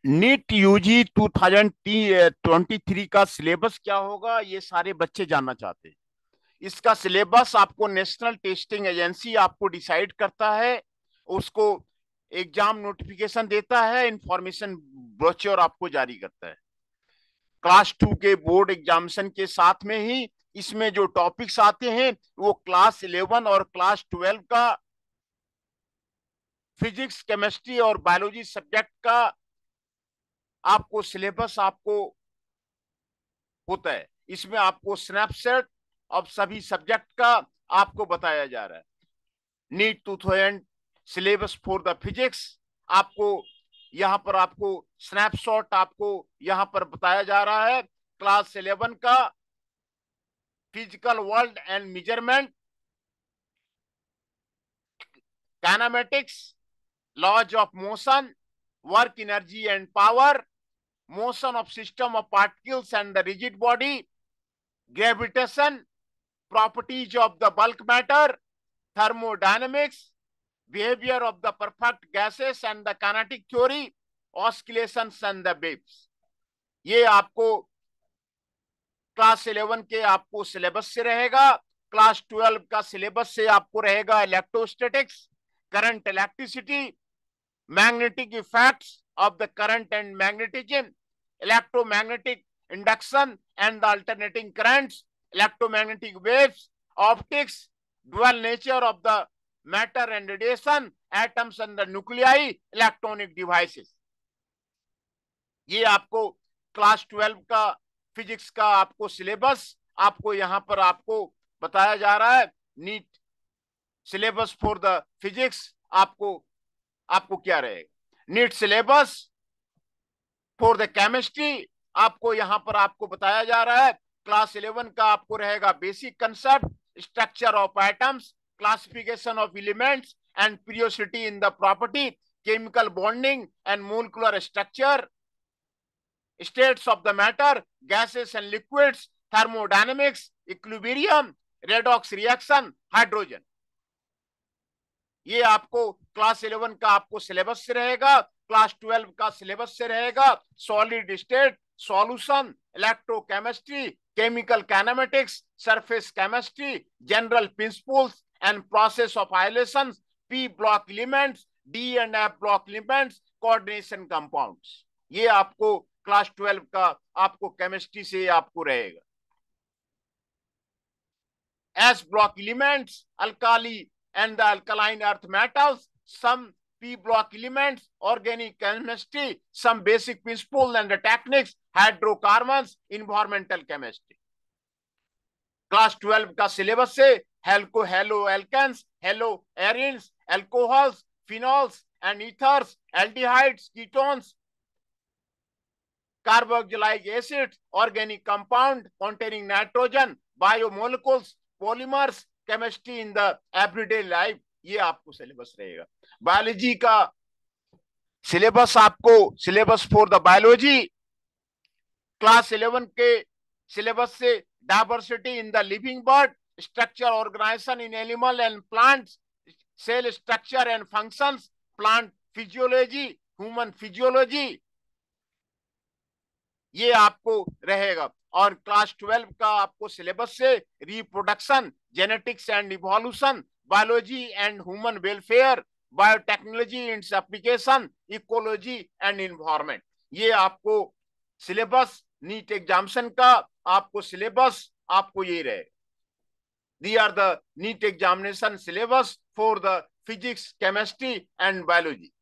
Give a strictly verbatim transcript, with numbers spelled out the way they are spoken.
NEET UG two thousand twenty three का syllabus क्या होगा, ये सारे बच्चे जानना चाहते हैं। इसका सिलेबस आपको नेशनल टेस्टिंग एजेंसी आपको डिसाइड करता है, उसको एग्जाम नोटिफिकेशन देता है, इंफॉर्मेशन ब्रोचर आपको जारी करता है। क्लास टू के बोर्ड एग्जामिनेशन के साथ में ही इसमें जो टॉपिक्स आते हैं वो क्लास इलेवन और क्लास ट्वेल्व का फिजिक्स, केमिस्ट्री और बायोलॉजी सब्जेक्ट का आपको सिलेबस आपको होता है। इसमें आपको स्नैपशॉट ऑफ सभी सब्जेक्ट का आपको बताया जा रहा है। NEET two thousand syllabus for the physics आपको यहां पर आपको स्नैपशॉट आपको यहां पर बताया जा रहा है। क्लास इलेवन का physical world and measurement, kinematics, laws of motion, work energy and power, motion of system of particles and the rigid body, gravitation, properties of the bulk matter, thermodynamics, behavior of the perfect gases and the kinetic theory, oscillations and the waves। ये आपको class eleven के आपको syllabus से रहेगा। Class twelve का syllabus से आपको रहेगा electrostatics, current, electricity, magnetic effects of the current and magnetism, electromagnetic induction and the alternating currents, electromagnetic waves, optics, dual nature of the matter and radiation, atoms and the nuclei, electronic devices। ये आपको class twelve का physics का आपको syllabus आपको यहां पर आपको बताया जा रहा है। NEET syllabus for the physics आपको आपको क्या रहेगा। NEET syllabus for the chemistry आपको यहां पर आपको बताया जा रहा है। क्लास इलेवन का आपको रहेगा basic concept, structure of atoms, classification of elements and periodicity in the property, chemical bonding and molecular structure, states of the matter, gases and liquids, thermodynamics, equilibrium, redox reaction, hydrogen। ये आपको class eleven का आपको syllabus से रहेगा। Class twelve का syllabus से रहेगा solid state solution, electrochemistry, chemical kinematics, surface chemistry, general principles and process of isolation, p block elements, d and f block elements, coordination compounds. ये आपको क्लास ट्वेल्व का आपको केमिस्ट्री से आपको रहेगा। S block elements, alkali and the alkaline earth metals, some P block elements, organic chemistry, some basic principles and the techniques, hydrocarbons, environmental chemistry। Class twelve का syllabus से हेल्को halo alkanes, halo arenes, alcohols, phenols and ethers, aldehydes, ketones, carboxylic acid, organic compound containing nitrogen, biomolecules, polymers, chemistry in the everyday life, ये आपको syllabus रहेगा। Biology का syllabus आपको syllabus for the biology class eleven के syllabus से diversity in the living world, structure organisation in animal and plants, cell structure and functions, plant physiology, human physiology, ये आपको रहेगा। और क्लास ट्वेल्व का आपको सिलेबस से reproduction, genetics and evolution, biology and human welfare, biotechnology its application, ecology and environment, ये आपको syllabus NEET examination का आपको सिलेबस आपको ये रहेगा। These are the NEET examination syllabus for the physics, chemistry and biology.